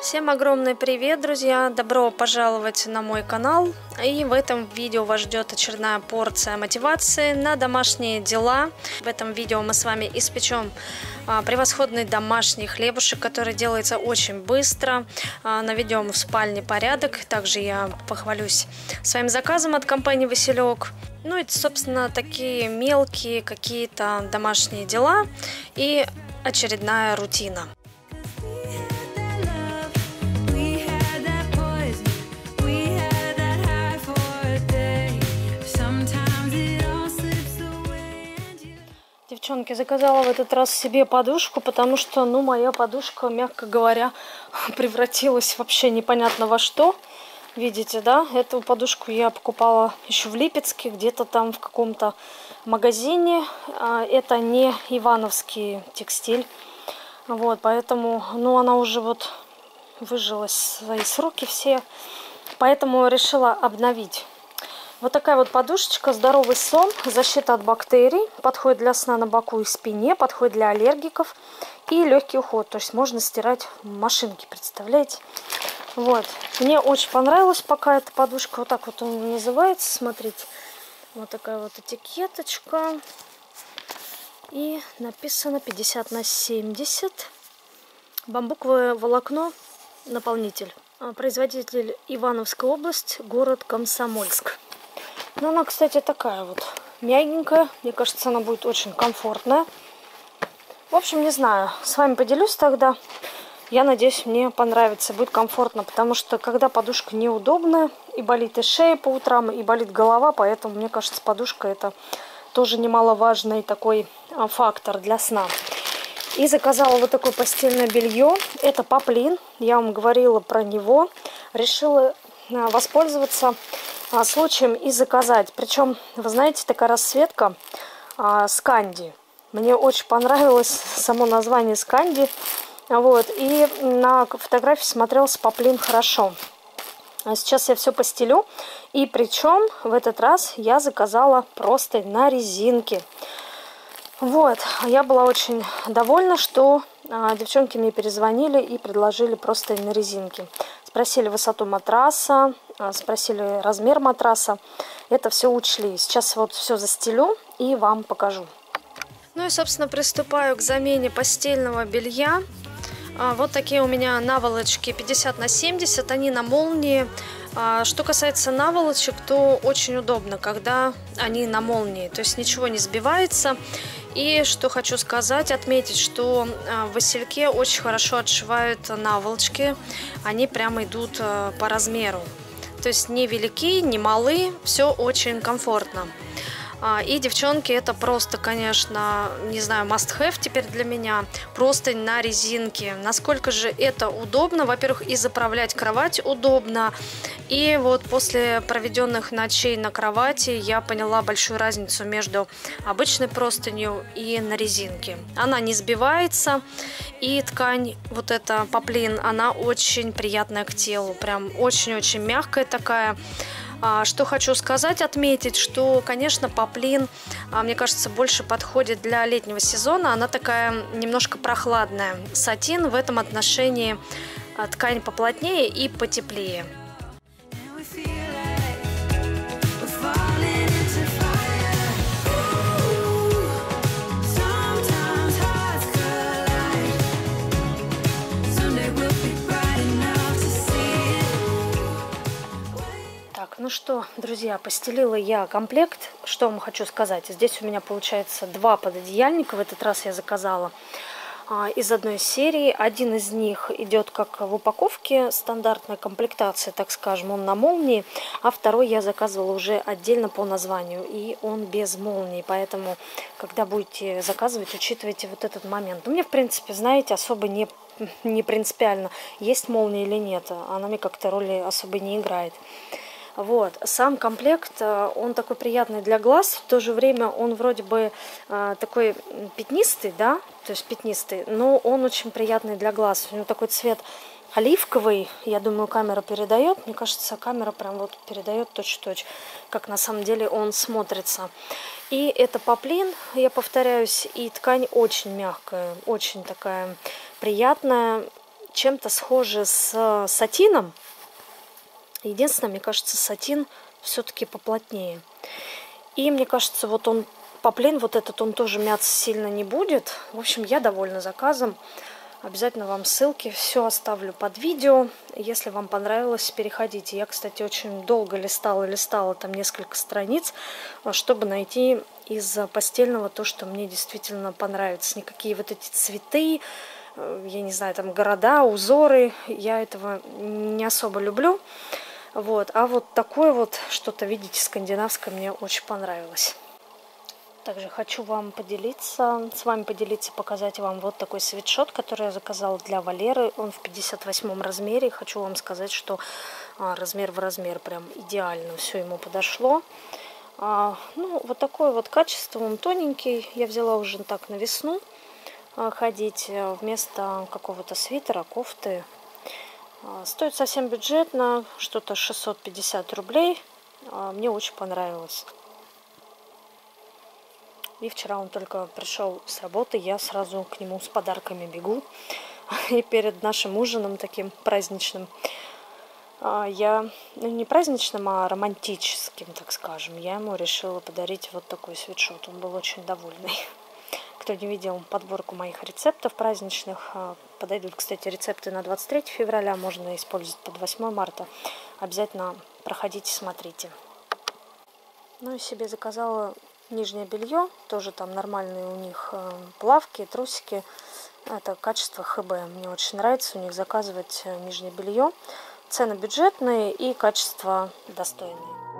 Всем огромный привет, друзья! Добро пожаловать на мой канал. И в этом видео вас ждет очередная порция мотивации на домашние дела. В этом видео мы с вами испечем превосходный домашний хлебушек, который делается очень быстро. Наведем в спальне порядок. Также я похвалюсь своим заказом от компании Василек. Ну и, собственно, такие мелкие какие-то домашние дела и очередная рутина. Девчонки, заказала в этот раз себе подушку, потому что, моя подушка, мягко говоря, превратилась вообще непонятно во что. Видите, да? Эту подушку я покупала еще в Липецке, где-то там в каком-то магазине. Это не ивановский текстиль. Вот, поэтому, она уже вот выжила свои сроки все. Поэтому решила обновить. Вот такая вот подушечка, здоровый сон, защита от бактерий, подходит для сна на боку и спине, подходит для аллергиков и легкий уход. То есть можно стирать в машинке, представляете? Вот, мне очень понравилась пока эта подушка, вот так вот она называется, смотрите. Вот такая вот этикеточка. И написано 50 на 70. Бамбуковое волокно, наполнитель. Производитель Ивановская область, город Комсомольск. Но она, кстати, такая вот мягенькая. Мне кажется, она будет очень комфортная. В общем, не знаю. С вами поделюсь тогда. Я надеюсь, мне понравится. Будет комфортно. Потому что, когда подушка неудобная, и болит и шея по утрам, и болит голова. Поэтому, мне кажется, подушка это тоже немаловажный такой фактор для сна. И заказала вот такое постельное белье. Это Поплин. Я вам говорила про него. Решила воспользоваться случаем и заказать. Причем, вы знаете, такая расцветка Сканди. Мне очень понравилось само название Сканди. Вот. И на фотографии смотрелся Поплин хорошо. Сейчас я все постелю. И причем в этот раз я заказала простынь на резинке. Вот. Я была очень довольна, что девчонки мне перезвонили и предложили простынь на резинке. Спросили высоту матраса, спросили размер матраса. Это все учли. Сейчас вот все застелю и вам покажу. Ну и, собственно, приступаю к замене постельного белья. Вот такие у меня наволочки 50 на 70. Они на молнии. Что касается наволочек, то очень удобно, когда они на молнии. То есть ничего не сбивается. И что хочу сказать, отметить, что в Васильке очень хорошо отшивают наволочки. Они прямо идут по размеру. То есть не велики, не малы, все очень комфортно. И, девчонки, это просто, конечно, не знаю, must-have теперь для меня. Простынь на резинке. Насколько же это удобно. Во-первых, и заправлять кровать удобно. И вот после проведенных ночей на кровати я поняла большую разницу между обычной простынью и на резинке. Она не сбивается. И ткань, вот эта Поплин, она очень приятная к телу. Прям очень-очень мягкая такая. Что хочу сказать, отметить, что, конечно, Поплин, мне кажется, больше подходит для летнего сезона. Она такая немножко прохладная. Сатин в этом отношении ткань поплотнее и потеплее. Ну что, друзья, постелила я комплект. Что вам хочу сказать. Здесь у меня получается 2 пододеяльника. В этот раз я заказала из одной серии. Один из них идет как в упаковке, стандартная комплектация, так скажем, он на молнии. А второй я заказывала уже отдельно по названию. И он без молнии. Поэтому, когда будете заказывать, учитывайте вот этот момент. Ну, мне, в принципе, знаете, особо не принципиально, есть молния или нет. Она мне как-то роли особо не играет. Вот, сам комплект, он такой приятный для глаз, в то же время он вроде бы такой пятнистый, да, то есть пятнистый, но он очень приятный для глаз. У него такой цвет оливковый, я думаю, камера передает, мне кажется, камера прям вот передает точь-в-точь, как на самом деле он смотрится. И это Поплин, я повторяюсь, и ткань очень мягкая, очень такая приятная. чем-то схожи с сатином. Единственное, мне кажется, сатин все-таки поплотнее. И мне кажется, вот он, поплин вот этот, он тоже мяться сильно не будет. В общем, я довольна заказом. Обязательно вам ссылки все оставлю под видео. Если вам понравилось, переходите. Я, кстати, очень долго листала там несколько страниц, чтобы найти из постельного то, что мне действительно понравится. Никакие вот эти цветы, я не знаю, там города, узоры, я этого не особо люблю. Вот. А вот такое вот что-то, видите, скандинавское мне очень понравилось. Также хочу с вами поделиться, показать вам вот такой свитшот, который я заказала для Валеры. Он в 58 размере. Хочу вам сказать, что размер в размер прям идеально все ему подошло. Ну, вот такое вот качество, он тоненький. Я взяла уже так на весну ходить вместо какого-то свитера, кофты. Стоит совсем бюджетно, что-то 650 рублей. Мне очень понравилось. И вчера он только пришел с работы, я сразу к нему с подарками бегу. И перед нашим ужином таким праздничным, ну не праздничным, а романтическим, так скажем, я ему решила подарить вот такой свитшот. Он был очень довольный. Кто не видел подборку моих рецептов праздничных, подойдут, кстати, рецепты на 23 февраля, можно использовать под 8 марта. Обязательно проходите, смотрите. Ну и себе заказала нижнее белье, тоже там нормальные у них плавки, трусики. Это качество ХБ. Мне очень нравится у них заказывать нижнее белье. Цены бюджетные и качество достойное.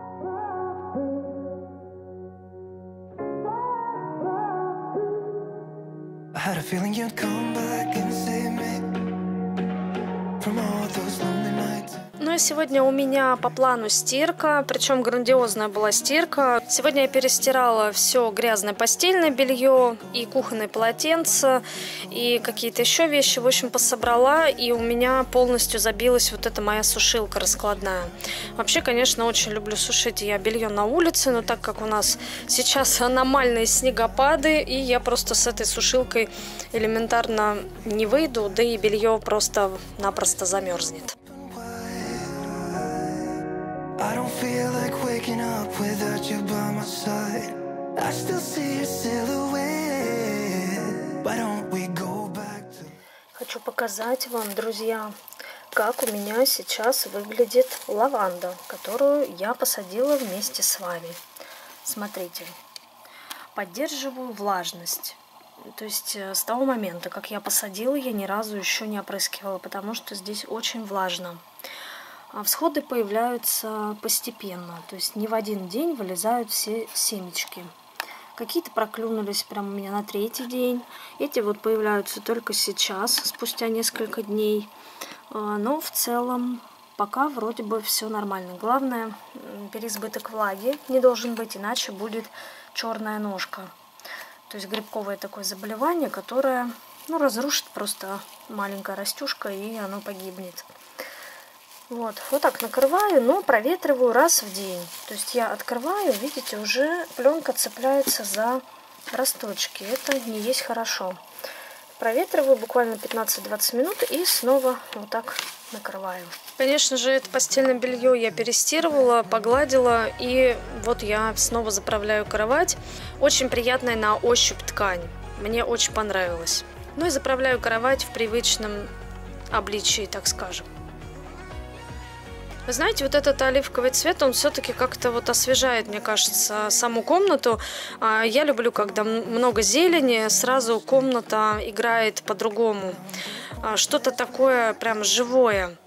Ну и сегодня у меня по плану стирка, причем грандиозная была стирка. Сегодня я перестирала все грязное постельное белье и кухонные полотенца и какие-то еще вещи. В общем, пособрала, и у меня полностью забилась вот эта моя сушилка раскладная. Вообще, конечно, очень люблю сушить я белье на улице, но так как у нас сейчас аномальные снегопады, и я просто с этой сушилкой элементарно не выйду, да и белье просто-напросто замерзнет. I don't feel like waking up without you by my side. I still see your silhouette. Why don't we go back to... Хочу показать вам, друзья, как у меня сейчас выглядит лаванда, которую я посадила вместе с вами. Смотрите, поддерживаю влажность. То есть с того момента, как я посадила, я ни разу еще не опрыскивала, потому что здесь очень влажно. Всходы появляются постепенно, то есть не в один день вылезают все семечки. Какие-то проклюнулись прямо у меня на 3-й день. Эти вот появляются только сейчас, спустя несколько дней. Но в целом пока вроде бы все нормально. Главное, переизбыток влаги не должен быть, иначе будет черная ножка. То есть грибковое такое заболевание, которое разрушит просто маленькая растюшка, и оно погибнет. Вот так накрываю, но проветриваю раз в день. То есть я открываю, видите, уже пленка цепляется за росточки. Это не есть хорошо. Проветриваю буквально 15-20 минут и снова вот так накрываю. Конечно же, это постельное белье я перестирывала, погладила, и вот я снова заправляю кровать. Очень приятная на ощупь ткань. Мне очень понравилось. Ну и заправляю кровать в привычном обличии, так скажем. Вы знаете, вот этот оливковый цвет, он все-таки как-то вот освежает, мне кажется, саму комнату. Я люблю, когда много зелени, сразу комната играет по-другому. Что-то такое прям живое.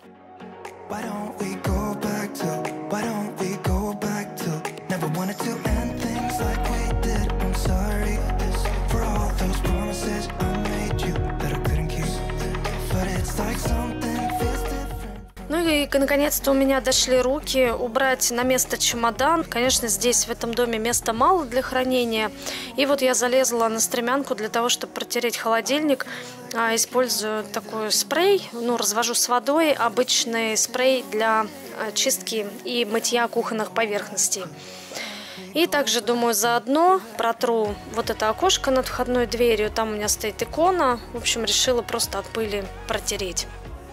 Ну и наконец-то у меня дошли руки убрать на место чемодан. Конечно, здесь в этом доме места мало для хранения. И вот я залезла на стремянку для того, чтобы протереть холодильник. Использую такой спрей, развожу с водой, обычный спрей для чистки и мытья кухонных поверхностей. И также, думаю, заодно протру вот это окошко над входной дверью. Там у меня стоит икона. В общем, решила просто от пыли протереть.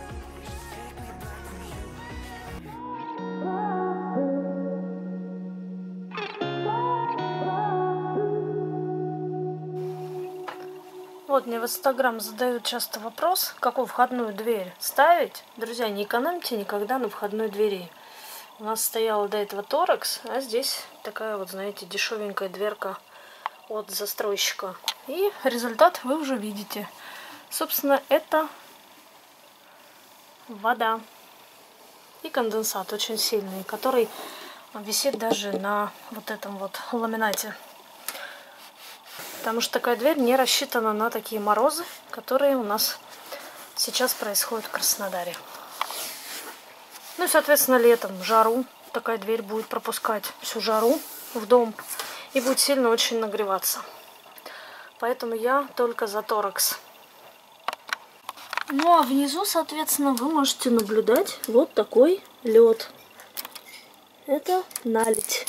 Вот мне в Инстаграм задают часто вопрос, какую входную дверь ставить. Друзья, не экономьте никогда на входной двери. У нас стояла до этого торекс, а здесь такая вот, знаете, дешевенькая дверка от застройщика. И результат вы уже видите. Собственно, это вода и конденсат очень сильный, который висит даже на вот этом вот ламинате. Потому что такая дверь не рассчитана на такие морозы, которые у нас сейчас происходят в Краснодаре. Ну и, соответственно, летом, жару, такая дверь будет пропускать всю жару в дом и будет сильно очень нагреваться. Поэтому я только за торекс. Ну а внизу, соответственно, вы можете наблюдать вот такой лед. Это наледь.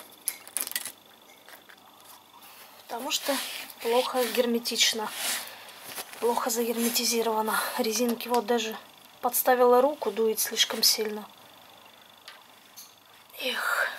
Потому что плохо герметично, плохо загерметизировано. Резинки вот даже подставила руку, дует слишком сильно. Эх.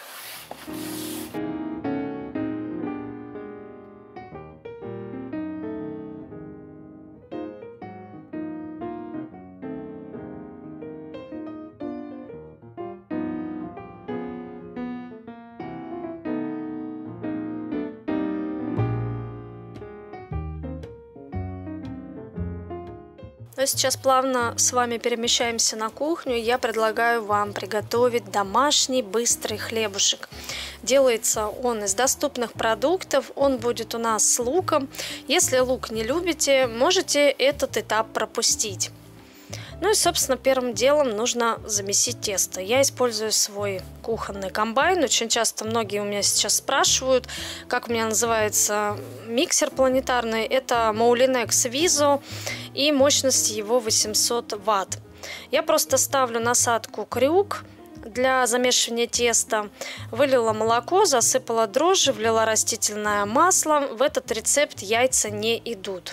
Ну, сейчас плавно с вами перемещаемся на кухню. Я предлагаю вам приготовить домашний быстрый хлебушек. Делается он из доступных продуктов. Он будет у нас с луком. Если лук не любите, можете этот этап пропустить. Ну и, собственно, первым делом нужно замесить тесто. Я использую свой кухонный комбайн. Очень часто многие у меня сейчас спрашивают, как у меня называется миксер планетарный. Это Moulinex Viso, и мощность его 800 Вт. Я просто ставлю насадку крюк для замешивания теста, вылила молоко, засыпала дрожжи, влила растительное масло. В этот рецепт яйца не идут.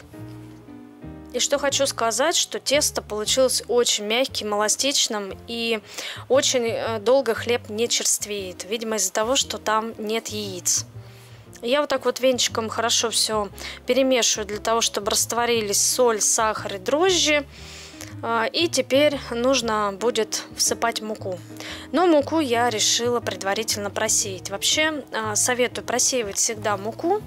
И что хочу сказать, что тесто получилось очень мягким, эластичным, и очень долго хлеб не черствеет. Видимо, из-за того, что там нет яиц. Я вот так вот венчиком хорошо все перемешиваю для того, чтобы растворились соль, сахар и дрожжи. И теперь нужно будет всыпать муку. Но муку я решила предварительно просеять. Вообще советую просеивать всегда муку.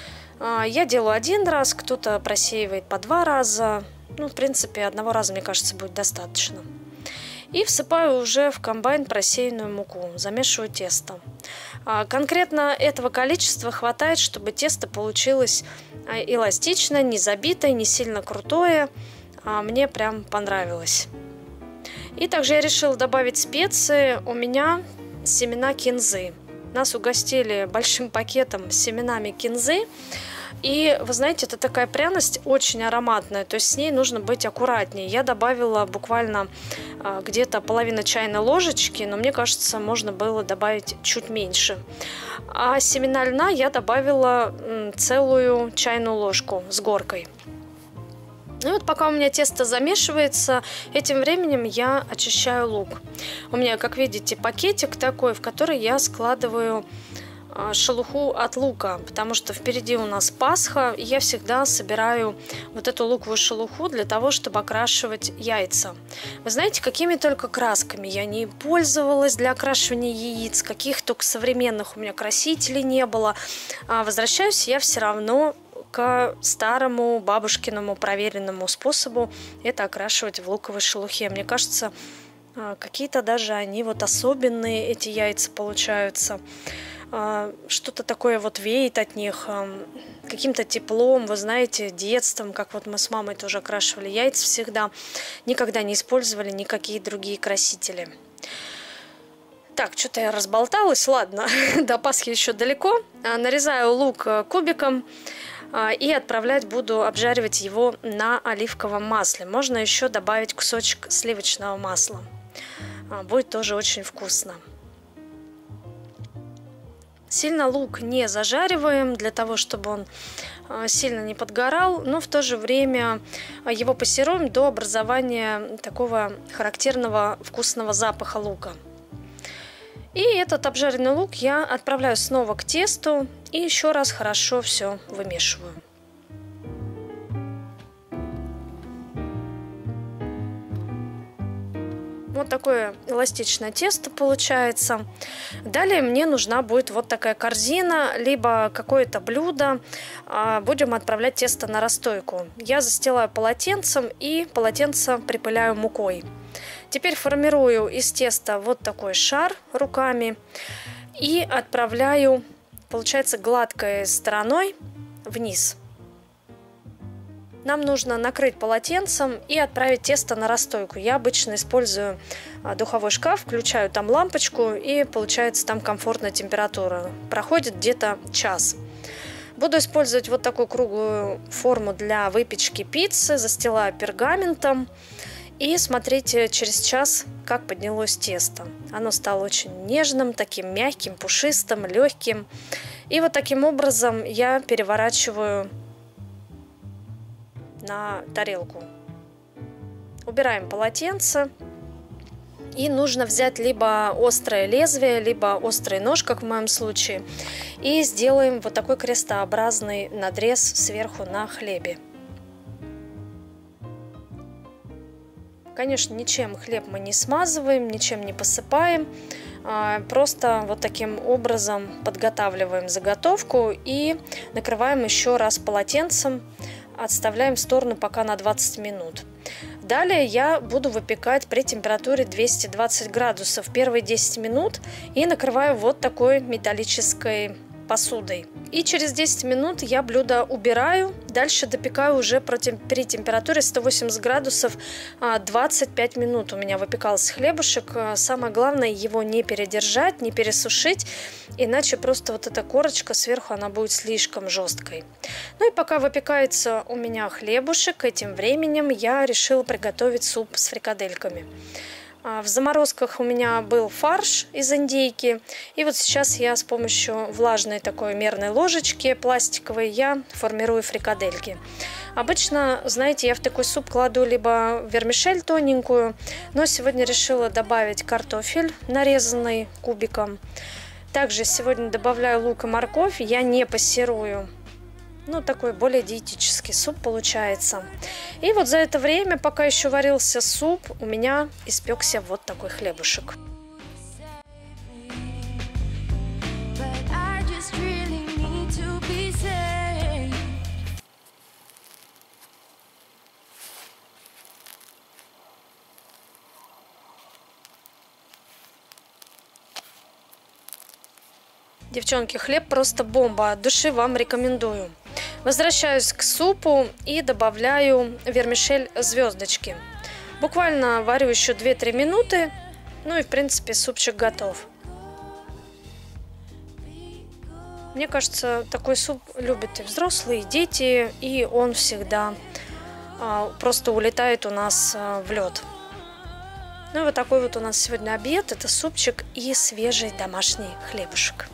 Я делаю один раз, кто-то просеивает по 2 раза. Ну, в принципе, одного раза, мне кажется, будет достаточно. И всыпаю уже в комбайн просеянную муку, замешиваю тесто. Конкретно этого количества хватает, чтобы тесто получилось эластичное, не забитое, не сильно крутое. Мне прям понравилось. И также я решила добавить специи. У меня семена кинзы. Нас угостили большим пакетом с семенами кинзы. И, вы знаете, это такая пряность очень ароматная, то есть с ней нужно быть аккуратнее. Я добавила буквально где-то половину чайной ложечки, но мне кажется, можно было добавить чуть меньше. А семена льна я добавила целую чайную ложку с горкой. Ну и вот пока у меня тесто замешивается, этим временем я очищаю лук. У меня, как видите, пакетик такой, в который я складываю шелуху от лука, потому что впереди у нас Пасха, и я всегда собираю вот эту луковую шелуху для того, чтобы окрашивать яйца. Вы знаете, какими только красками я не пользовалась для окрашивания яиц, каких только современных у меня красителей не было. Возвращаюсь я все равно к старому бабушкиному проверенному способу это окрашивать в луковой шелухе. Мне кажется, какие-то даже они вот особенные, эти яйца получаются. Что-то такое вот веет от них, каким-то теплом, вы знаете, детством, как вот мы с мамой тоже окрашивали яйца всегда, никогда не использовали никакие другие красители. Так, что-то я разболталась, ладно, до Пасхи еще далеко. Нарезаю лук кубиком и отправлять буду обжаривать его на оливковом масле. Можно еще добавить кусочек сливочного масла, будет тоже очень вкусно. Сильно лук не зажариваем, для того, чтобы он сильно не подгорал, но в то же время его пассируем до образования такого характерного вкусного запаха лука. И этот обжаренный лук я отправляю снова к тесту и еще раз хорошо все вымешиваю. Вот такое эластичное тесто получается. Далее мне нужна будет вот такая корзина, либо какое-то блюдо. Будем отправлять тесто на расстойку. Я застилаю полотенцем и полотенце припыляю мукой. Теперь формирую из теста вот такой шар руками и отправляю, получается, гладкой стороной вниз. Нам нужно накрыть полотенцем и отправить тесто на расстойку. Я обычно использую духовой шкаф, включаю там лампочку, и получается там комфортная температура. Проходит где-то час. Буду использовать вот такую круглую форму для выпечки пиццы, застилаю пергаментом. И смотрите, через час, как поднялось тесто. Оно стало очень нежным, таким мягким, пушистым, легким. И вот таким образом я переворачиваю на тарелку. Убираем полотенце. И нужно взять либо острое лезвие, либо острый нож, как в моем случае. И сделаем вот такой крестообразный надрез сверху на хлебе. Конечно, ничем хлеб мы не смазываем, ничем не посыпаем. Просто вот таким образом подготавливаем заготовку и накрываем еще раз полотенцем. Отставляем в сторону пока на 20 минут. Далее я буду выпекать при температуре 220 градусов первые 10 минут и накрываю вот такой металлической посудой. И через 10 минут я блюдо убираю. Дальше допекаю уже при температуре 180 градусов 25 минут. У меня выпекался хлебушек. Самое главное его не передержать, не пересушить, иначе просто вот эта корочка сверху она будет слишком жесткой. Ну и пока выпекается у меня хлебушек, этим временем я решила приготовить суп с фрикадельками. В заморозках у меня был фарш из индейки. И вот сейчас я с помощью влажной такой мерной ложечки пластиковой я формирую фрикадельки. Обычно, знаете, я в такой суп кладу либо вермишель тоненькую, но сегодня решила добавить картофель, нарезанный кубиком. Также сегодня добавляю лук и морковь. Я не пассерую. Ну, такой более диетический суп получается. И вот за это время, пока еще варился суп, у меня испекся вот такой хлебушек. Девчонки, хлеб просто бомба. От души вам рекомендую. Возвращаюсь к супу и добавляю вермишель звездочки. Буквально варю еще 2-3 минуты. Ну и в принципе супчик готов. Мне кажется, такой суп любят и взрослые, и дети. И он всегда просто улетает у нас в лед. Ну и вот такой вот у нас сегодня обед. Это супчик и свежий домашний хлебушек.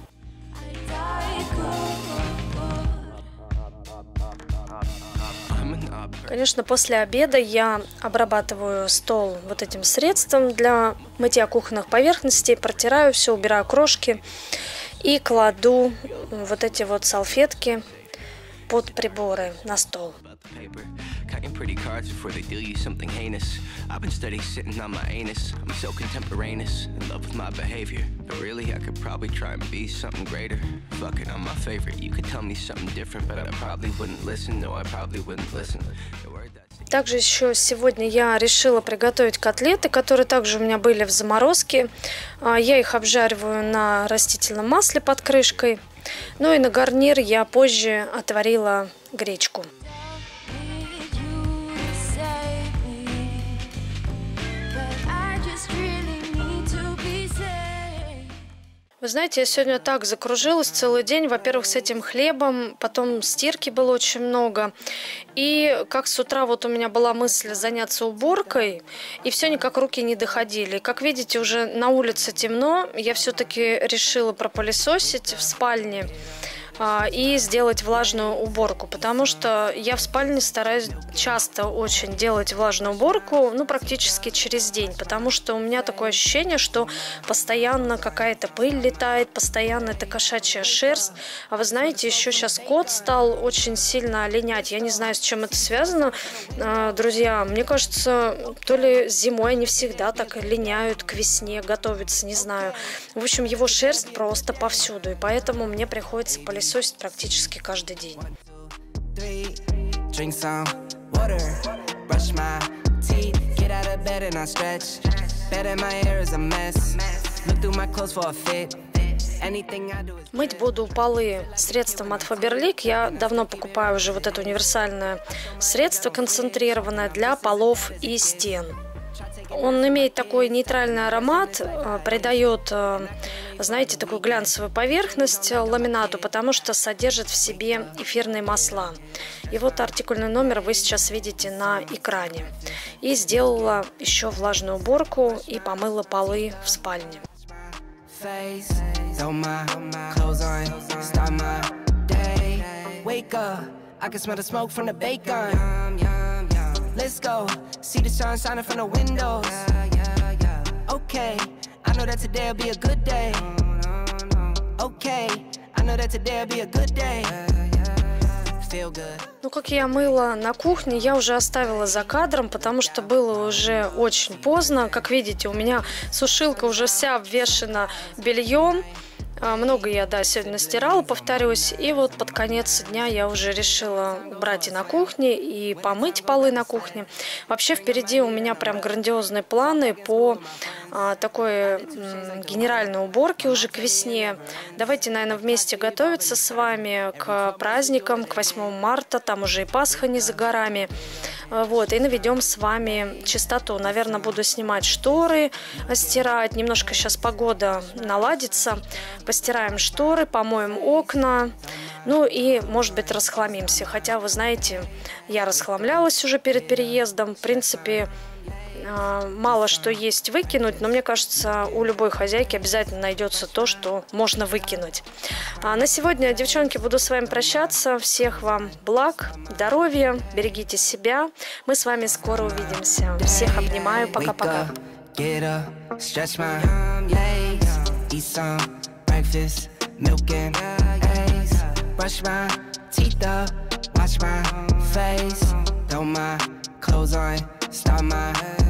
Конечно, после обеда я обрабатываю стол вот этим средством для мытья кухонных поверхностей, протираю все, убираю крошки и кладу вот эти вот салфетки под приборы на стол. Cutting pretty cards before they deal you something heinous. I've been studying sitting on my anus. I'm so contemporaneous, in love with my behavior. But really, I could probably try and be something greater. Fuck it, I'm my favorite. You could tell me something different, but I probably wouldn't listen. No, I probably wouldn't listen. Также еще сегодня я решила приготовить котлеты, которые также у меня были в заморозке. Я их обжариваю на растительном масле под крышкой. Ну и на гарнир я позже отварила гречку. Вы знаете, я сегодня так закружилась целый день. Во-первых, с этим хлебом, потом стирки было очень много. И как с утра вот у меня была мысль заняться уборкой, и все никак руки не доходили. Как видите, уже на улице темно. Я все-таки решила пропылесосить в спальне. и сделать влажную уборку, потому что я в спальне стараюсь часто очень делать влажную уборку, ну, практически через день, потому что у меня такое ощущение, что постоянно какая-то пыль летает, постоянно это кошачья шерсть. А вы знаете, еще сейчас кот стал очень сильно линять. Я не знаю, с чем это связано, друзья. Мне кажется, то ли зимой они всегда так линяют к весне, готовятся, не знаю. В общем, его шерсть просто повсюду, и поэтому мне приходится пылесосить практически каждый день. Мыть буду полы средством от Faberlic. Я давно покупаю уже вот это универсальное средство концентрированное для полов и стен. Он имеет такой нейтральный аромат, придает, знаете, такую глянцевую поверхность ламинату, потому что содержит в себе эфирные масла. И вот артикульный номер вы сейчас видите на экране. И сделала еще влажную уборку и помыла полы в спальне. Let's go, see the sun shining from the windows. Okay, I know that today'll be a good day. Okay, I know that today'll be a good day. Feel good. Ну, как я мыла на кухне, я уже оставила за кадром, потому что было уже очень поздно. Как видите, у меня сушилка уже вся обвешена бельем. Много я, да, сегодня настирала, повторюсь. И вот под конец дня я уже решила убрать и на кухне, и помыть полы на кухне. Вообще впереди у меня прям грандиозные планы по такой генеральной уборке уже к весне. Давайте, наверное, вместе готовиться с вами к праздникам, к 8 марта. Там уже и Пасха не за горами. Вот, и наведем с вами чистоту. Наверное, буду снимать шторы, стирать. Немножко сейчас погода наладится. Постираем шторы, помоем окна, ну и, может быть, расхламимся. Хотя, вы знаете, я расхламлялась уже перед переездом. В принципе, мало что есть выкинуть, но мне кажется, у любой хозяйки обязательно найдется то, что можно выкинуть. А на сегодня, девчонки, буду с вами прощаться. Всех вам благ, здоровья, берегите себя. Мы с вами скоро увидимся. Всех обнимаю, пока-пока. Breakfast, milk and eggs. Brush my teeth up, watch my face. Throw my clothes on, start my